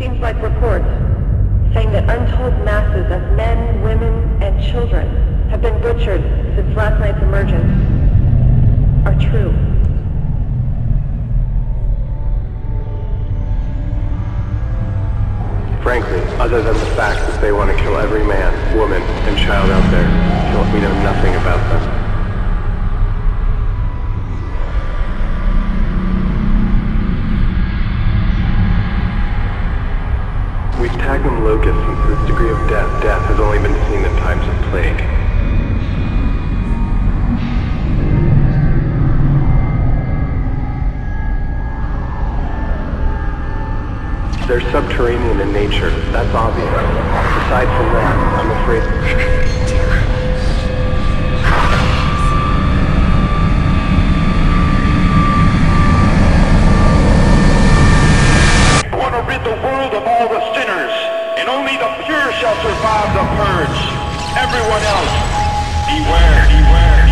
Seems like reports saying that untold masses of men, women, and children have been butchered since last night's emergence are true. Frankly, other than the fact that they want to kill every man, woman, and child out there, we know nothing about them. We've tagged them locusts since this degree of death has only been seen in times of plague. They're subterranean in nature, that's obvious. Aside from that, I'm afraid... I want to rid the world of all the sinners, and only the pure shall survive the purge. Everyone else, beware, beware.